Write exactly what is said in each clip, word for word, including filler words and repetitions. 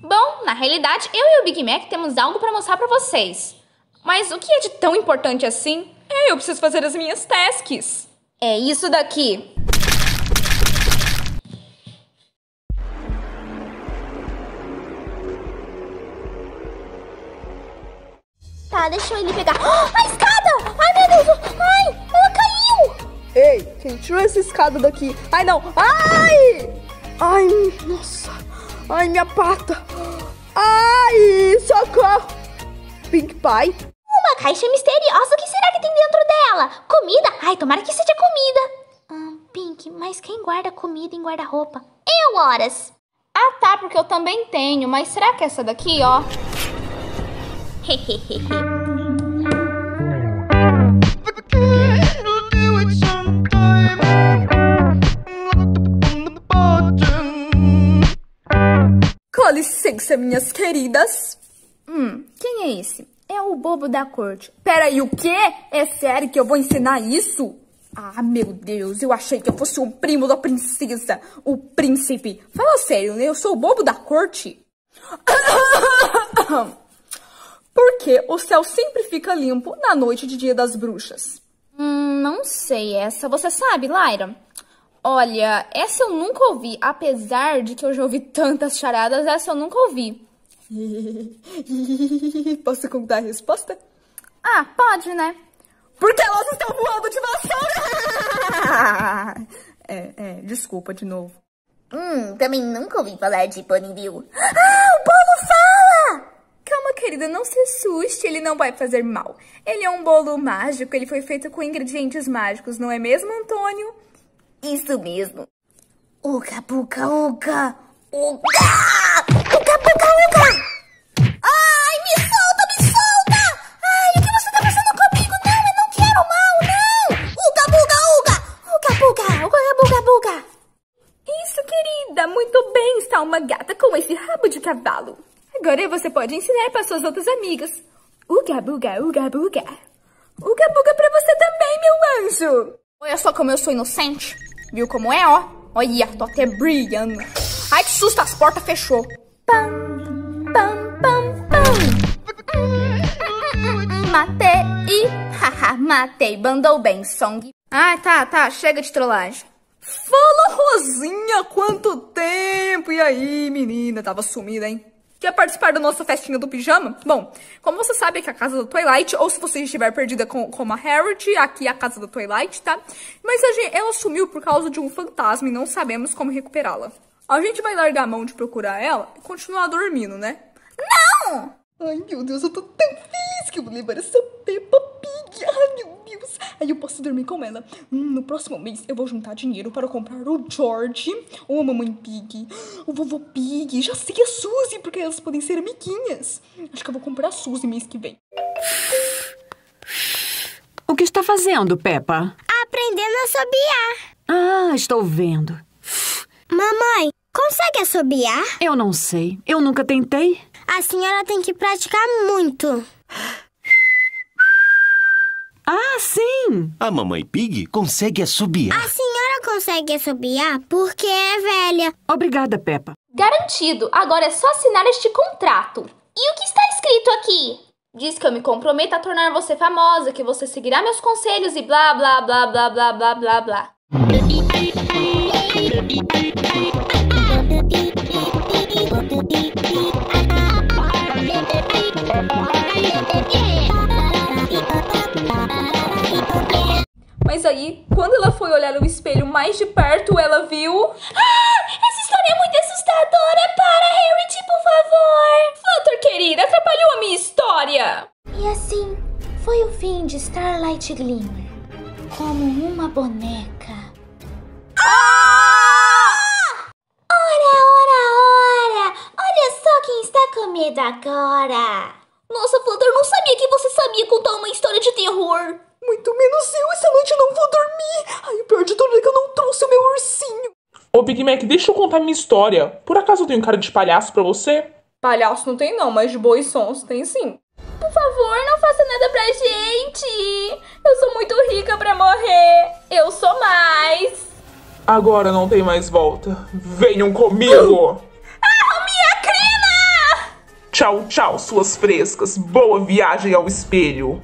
Bom, na realidade, eu e o Big Mac temos algo pra mostrar pra vocês. Mas o que é de tão importante assim? É, eu preciso fazer as minhas tasks. É isso daqui. Tá, deixa eu ele pegar. Oh, a escada! Ai, meu Deus! Ai, ela caiu! Ei, quem tirou essa escada daqui? Ai, não! Ai! Ai, nossa! Ai, minha pata! Ai, socorro! Pink Pie? Uma caixa misteriosa, o que será que tem dentro dela? Comida? Ai, tomara que seja comida. Hum, Pink, mas quem guarda comida em guarda-roupa? Eu, horas. Ah, tá, porque eu também tenho. Mas será que é essa daqui, ó? Com licença, minhas queridas. Hum, quem é esse? É o bobo da corte. Peraí, o quê? É sério que eu vou ensinar isso? Ah, meu Deus, eu achei que eu fosse um primo da princesa, o príncipe. Fala sério, né? Eu sou o bobo da corte. Por que o céu sempre fica limpo na noite de Dia das Bruxas? Hum, não sei essa. Você sabe, Lyra? Olha, essa eu nunca ouvi. Apesar de que eu já ouvi tantas charadas, essa eu nunca ouvi. Posso contar a resposta? Ah, pode, né? Porque elas estão voando de vassoura! É, é, desculpa de novo. Hum, também nunca ouvi falar de Ponyville. Ah, o bolo fala! Calma, querida, não se assuste, ele não vai fazer mal. Ele é um bolo mágico, ele foi feito com ingredientes mágicos, não é mesmo, Antônio? Isso mesmo. Uga, buga, uga. Uga! Uga, buga, uga! Ai, me solta, me solta! Ai, o que você tá fazendo comigo? Não, eu não quero mal, não! Uga, buga, uga! Uga, buga, uga, buga, buga! Isso, querida, muito bem, está uma gata com esse rabo de cavalo. Agora você pode ensinar para suas outras amigas. Uga, buga, uga, buga. Uga, buga pra você também, meu anjo. Olha só como eu sou inocente. Viu como é, ó? Olha, tô até brilhando. Ai, que susto, as portas fechou. Pam, pam, pam, pam. Matei, haha, matei, bandou bem, song. Ai, tá, tá, chega de trollagem. Fala, Rosinha, quanto tempo? E aí, menina, tava sumida, hein? Quer participar da nossa festinha do pijama? Bom, como você sabe, aqui é a casa do Twilight, ou se você estiver perdida com, como a Harriet, aqui é a casa do Twilight, tá? Mas a gente, ela sumiu por causa de um fantasma e não sabemos como recuperá-la. A gente vai largar a mão de procurar ela e continuar dormindo, né? Não! Ai, meu Deus, eu tô tão feliz que eu vou levar essa Peppa Pig. Ai, meu Deus. Aí eu posso dormir com ela. Hum, no próximo mês eu vou juntar dinheiro para comprar o George, ou a Mamãe Pig, o Vovô Pig. Já sei a Suzy, porque elas podem ser amiguinhas. Acho que eu vou comprar a Suzy mês que vem. O que está fazendo, Peppa? Aprendendo a assobiar. Ah, estou vendo. Mamãe, consegue assobiar? Eu não sei. Eu nunca tentei. A senhora tem que praticar muito. Ah, sim! A Mamãe Pig consegue assobiar. A senhora consegue assobiar porque é velha. Obrigada, Peppa. Garantido. Agora é só assinar este contrato. E o que está escrito aqui? Diz que eu me comprometo a tornar você famosa, que você seguirá meus conselhos e blá, blá, blá, blá, blá, blá, blá, blá. Mas aí, quando ela foi olhar no espelho mais de perto, ela viu... Ah, essa história é muito assustadora. Para, Harriet, por favor. Flutter, querida, atrapalhou a minha história. E assim, foi o fim de Starlight Glimmer. Como uma boneca. Ah! Ora, ora, ora. Olha só quem está com medo agora. Nossa, Flutter, não sabia que você sabia contar uma história de terror. Muito menos eu, essa noite eu não vou dormir. Ai, o pior de tudo é que eu não trouxe o meu ursinho. Ô, Big Mac, deixa eu contar minha história. Por acaso eu tenho cara de palhaço pra você? Palhaço não tem não, mas de boa e sons tem sim. Por favor, não faça nada pra gente. Eu sou muito rica pra morrer. Eu sou mais. Agora não tem mais volta. Venham comigo. Ah, minha crina! Tchau, tchau, suas frescas. Boa viagem ao espelho.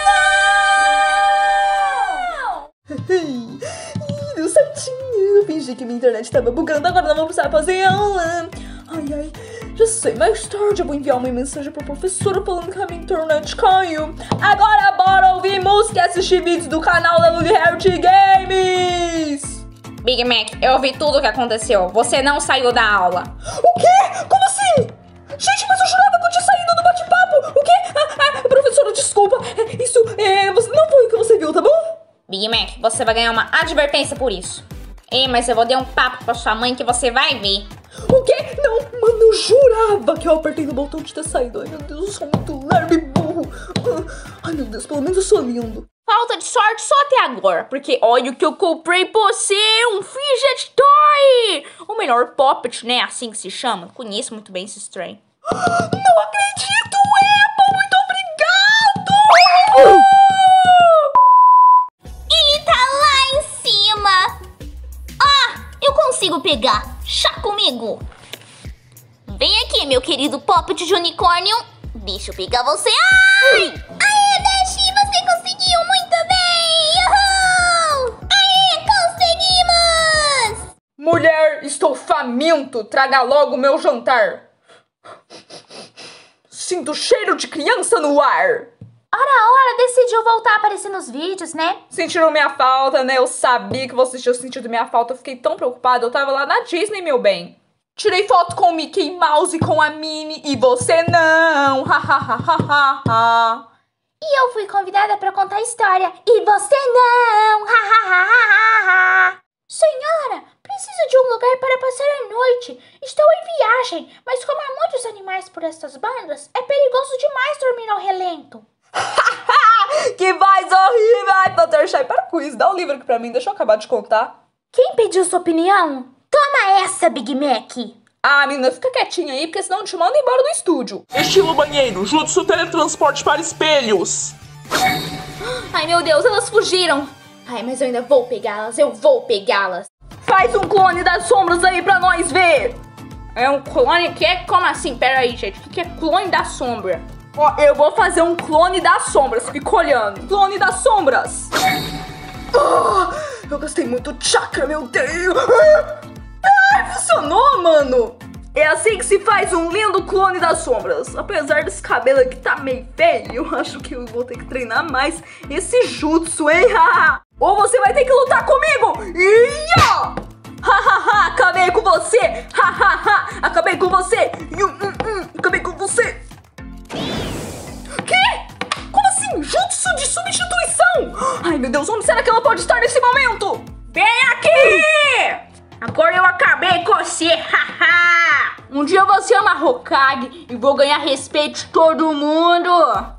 Deu certinho. Eu fingi que minha internet tava bugando, agora não vou precisar fazer aula. Ai, ai, já sei, mais tarde eu vou enviar uma mensagem pra professora falando que a minha internet caiu. Agora bora ouvir música e assistir vídeos do canal da Luli Heart Games. Big Mac, eu ouvi tudo o que aconteceu. Você não saiu da aula. O quê? Como assim? Gente, mas eu jurava que eu tinha saído do bate-papo. O quê? Ah, ah, professora, desculpa. Isso, é, você, não foi o que você viu, tá bom? Big Mac, você vai ganhar uma advertência por isso. Ei, mas eu vou dar um papo pra sua mãe que você vai ver. O quê? Não, mano, eu jurava que eu apertei no botão de ter saído. Ai, meu Deus, eu sou muito lerdo e burro. Ai, meu Deus, pelo menos eu sou lindo. Falta de sorte só até agora, porque olha o que eu comprei pra você, um fidget toy! O melhor Poppet, né, assim que se chama. Conheço muito bem esse trem. Não acredito, Apple, muito obrigado! Ele tá lá em cima. Ah, eu consigo pegar. Chá comigo. Vem aqui, meu querido Poppet de unicórnio. Deixa eu pegar você. Ai! Aê, Dash, você conseguiu muito bem! Uhul! Aê, conseguimos! Mulher, estou faminto. Traga logo o meu jantar. Sinto cheiro de criança no ar. Ora, ora, decidiu voltar a aparecer nos vídeos, né? Sentiram minha falta, né? Eu sabia que vocês tinham sentido minha falta. Eu fiquei tão preocupada. Eu tava lá na Disney, meu bem. Tirei foto com o Mickey Mouse e com a Minnie. E você não. Ha, ha, ha, ha, ha, ha. E eu fui convidada pra contar a história. E você não. Ha, ha, ha, ha, ha. Senhora, preciso de um lugar para passar a noite. Estou em viagem, mas como há muitos animais por estas bandas, é perigoso demais dormir ao relento. Que voz horrível! Ai, Fluttershy, para com isso. Dá o livro aqui pra mim, deixa eu acabar de contar. Quem pediu sua opinião? Toma essa, Big Mac. Ah, menina, fica quietinha aí, porque senão eu te mando embora do estúdio. Estilo banheiro, jutsu teletransporte para espelhos. Ai, meu Deus, elas fugiram. Ai, mas eu ainda vou pegá-las, eu vou pegá-las. Faz um clone das sombras aí pra nós ver. É um clone que é? Como assim? Pera aí, gente. O que é clone da sombra? Ó, eu vou fazer um clone das sombras. Fica olhando. Clone das sombras. Ah, eu gastei muito chakra, meu Deus. Ai, funcionou, mano. É assim que se faz um lindo clone das sombras. Apesar desse cabelo aqui tá meio feio, eu acho que eu vou ter que treinar mais esse jutsu, hein? Ou você vai ter que lutar comigo. Ia! Hahaha, acabei com você. Hahaha, acabei com você. Acabei com você. Quê? Como assim? Jutsu de substituição? Ai, meu Deus, onde será que ela pode estar nesse momento? Vem aqui! Agora eu acabei com você, haha! Um dia você é uma Hokage e vou ganhar respeito de todo mundo.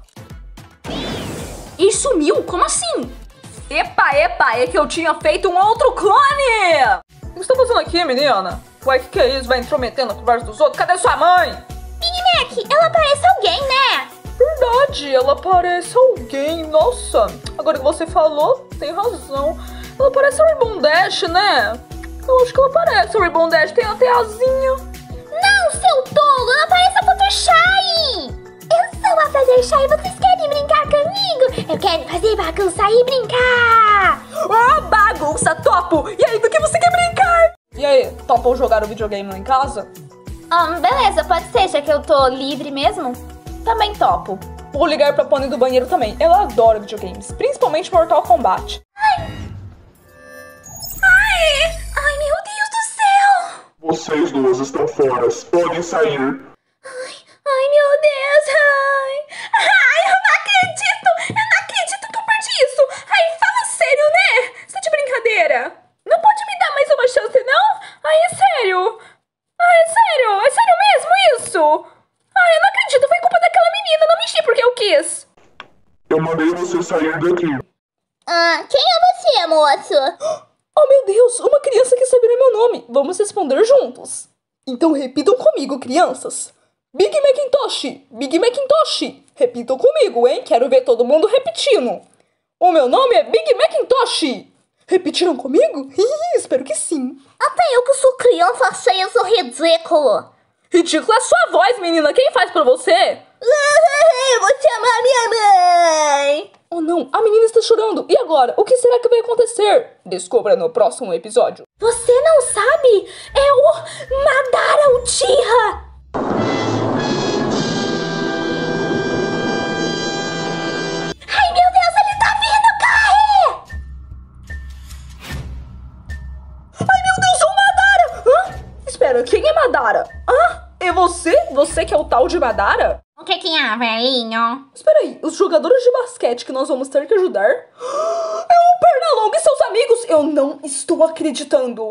E sumiu? Como assim? Epa, epa, é que eu tinha feito um outro clone! O que você tá fazendo aqui, menina? Ué, o que, que é isso? Vai intrometendo na conversa dos outros? Cadê sua mãe? Big Mac, ela parece alguém, né? Verdade, ela parece alguém. Nossa, agora que você falou, tem razão. Ela parece a Ribbon Dash, né? Eu acho que ela parece a Ribbon Dash, tem até asinha. Não, seu tolo, ela parece a Fluttershy. Eu sou a Fluttershy e vocês querem brincar comigo? Eu quero fazer bagunça e brincar. Oh, bagunça, topo! E aí, do que você quer brincar? E aí, topou jogar o videogame lá em casa? Um, beleza, pode ser, já que eu tô livre mesmo. Também topo. Vou ligar pra Pony do banheiro também. Ela adora videogames, principalmente Mortal Kombat. Ai. Ai, ai, meu Deus do céu. Vocês duas estão fora, podem sair. Ai, ai, meu Deus, ai. Ai, eu não acredito, eu não acredito que eu perdi isso. Ai, fala sério, né? Você tá de brincadeira? Não pode me dar mais uma chance, não? Ai, é sério. Ai, é sério, é sério mesmo isso? Ai, eu não acredito, foi culpa daquela menina, não mexi porque eu quis. Eu mandei você sair daqui. Ah, quem é você, moço? Oh, meu Deus, uma criança quer saber meu nome. Vamos responder juntos. Então repitam comigo, crianças. Big Macintosh, Big Macintosh. Repitam comigo, hein? Quero ver todo mundo repetindo. O meu nome é Big Macintosh. Repetiram comigo? Espero que sim. Até eu que sou criança achei isso ridículo. Ridícula é a sua voz, menina. Quem faz pra você? Eu vou chamar minha mãe. Oh não, a menina está chorando. E agora? O que será que vai acontecer? Descubra no próximo episódio. Você não sabe? É o Madara Uchiha! Ai, meu Deus, ele tá vindo, corre! Ai, meu Deus, é o Madara! Hã? Espera, quem é Madara? Ah, é você? Você que é o tal de Madara? O que que é, velhinho? Espera aí, os jogadores de basquete que nós vamos ter que ajudar? É o Pernalonga e seus amigos! Eu não estou acreditando!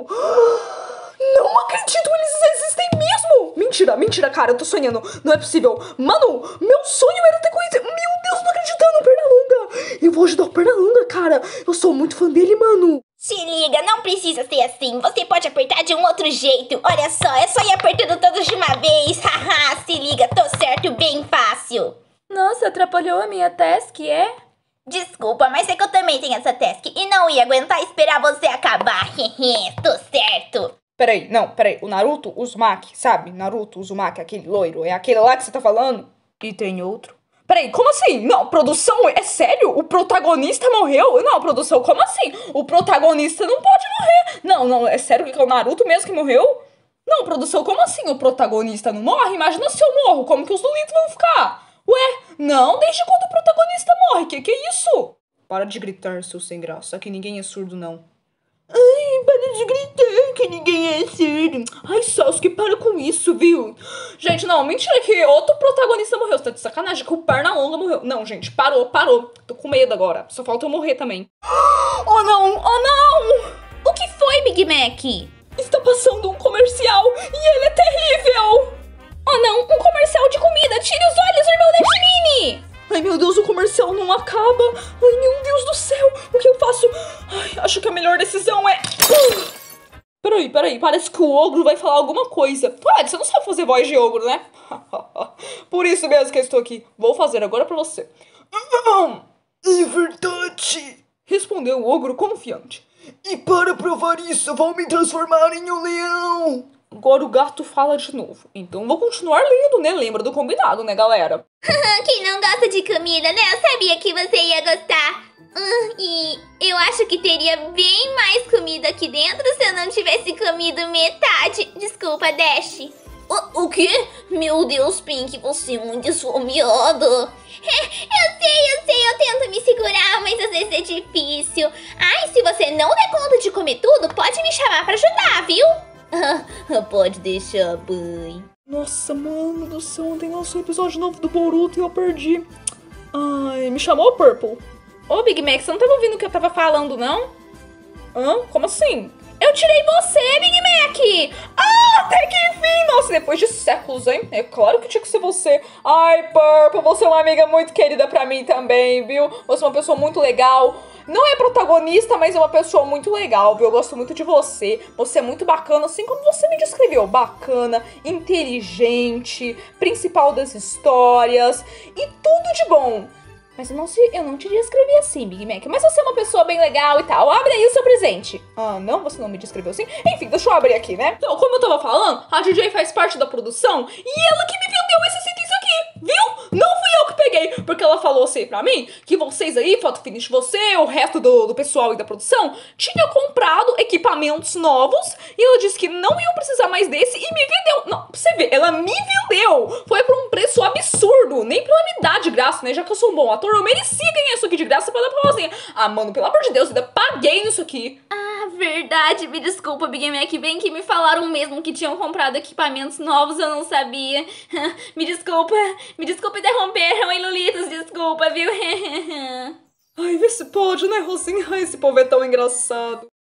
Não acredito, eles existem mesmo! Mentira, mentira, cara, eu tô sonhando. Não é possível. Mano, meu sonho era ter conhecido... Meu Deus, não acreditando, o Pernalonga! Eu vou ajudar o Pernalonga, cara. Eu sou muito fã dele, mano. Se liga, não precisa ser assim. Você pode apertar de um outro jeito. Olha só, é só ir apertando todos de uma vez. Haha, se liga, tô certo, bem fácil. Nossa, atrapalhou a minha task, é? Desculpa, mas é que eu também tenho essa task e não ia aguentar esperar você acabar. Hehe, tô certo. Peraí, não, peraí. O Naruto Uzumaki, sabe? Naruto Uzumaki, aquele loiro. É aquele lá que você tá falando? E tem outro. Peraí, como assim? Não, produção, é sério? O protagonista morreu? Não, produção, como assim? O protagonista não pode morrer. Não, não, é sério que é o Naruto mesmo que morreu? Não, produção, como assim? O protagonista não morre? Imagina se eu morro, como que os Lolitos vão ficar? Ué, não, desde quando o protagonista morre? Que que é isso? Para de gritar, seu sem graça, que ninguém é surdo, não. Ai, para de gritar que ninguém é surdo. Ai, Sasuke, para com isso, viu? Gente, não, mentira que outro protagonista morreu. Você tá de sacanagem que o Pernalonga morreu. Não, gente, parou, parou. Tô com medo agora. Só falta eu morrer também. Oh, não, oh, não! O que foi, Big Mac? Está passando um comercial e ele é terrível. Oh, não, um comercial de comida. Tire os olhos, irmão da Mini. Ai, meu Deus, o comercial não acaba. Ai, meu Deus do céu, o que eu faço? Ai, acho que a melhor decisão é... Uh! Peraí, peraí, parece que o ogro vai falar alguma coisa. Ué, você não sabe fazer voz de ogro, né? Por isso mesmo que eu estou aqui. Vou fazer agora pra você. É verdade, respondeu o ogro confiante. E para provar isso, vou me transformar em um leão. Agora o gato fala de novo. Então vou continuar lendo, né? Lembra do combinado, né, galera? Quem não gosta de comida, né? Eu sabia que você ia gostar. Hum, e eu acho que teria bem mais comida aqui dentro se eu não tivesse comido metade. Desculpa, Dash. O, o quê? Meu Deus, Pink, você é muito esfomeada. É, eu sei, eu sei, eu tento me segurar, mas às vezes é difícil. Ai, se você não der conta de comer tudo, pode me chamar pra ajudar, viu? Pode deixar, mãe. Nossa, mano do céu, ontem lançou o episódio novo do Boruto e eu perdi. Ai, me chamou Purple. Ô, Big Mac, você não tava ouvindo o que eu tava falando, não? Hã? Como assim? Eu tirei você, Big Mac! Ah, até que enfim! Nossa, depois de séculos, hein? É claro que tinha que ser você. Ai, Purple, você é uma amiga muito querida pra mim também, viu? Você é uma pessoa muito legal. Não é protagonista, mas é uma pessoa muito legal, viu? Eu gosto muito de você. Você é muito bacana, assim como você me descreveu. Bacana, inteligente, principal das histórias e tudo de bom. Mas eu não, se, eu não te descrevi assim, Big Mac. Mas você é uma pessoa bem legal e tal. Abre aí o seu presente. Ah, não? Você não me descreveu assim? Enfim, deixa eu abrir aqui, né? Então, como eu tava falando, a D J faz parte da produção e ela que me vendeu esses itens aqui, viu? Não fui eu que peguei, porque ela falou assim pra mim que vocês aí, Photo Finish, você, o resto do, do pessoal e da produção, tinha comprado equipamentos novos e ela disse que não iam precisar mais desse e me vendeu. Não, pra você ver, ela me vendeu. Foi por um preço absurdo. Nem pra ela me dar de graça, né? Já que eu sou um bom ator, eu merecia ganhar isso aqui de graça pra dar pra vozinha. Ah, mano, pelo amor de Deus, eu ainda paguei nisso aqui. Ah, verdade. Me desculpa, Big Mac. Bem que me falaram mesmo que tinham comprado equipamentos novos, eu não sabia. Me desculpa. Me desculpa interromper. Oi, Lolitos, desculpa, viu? Ai, vê se pode, né, Rosinha? Ai, esse povo é tão engraçado.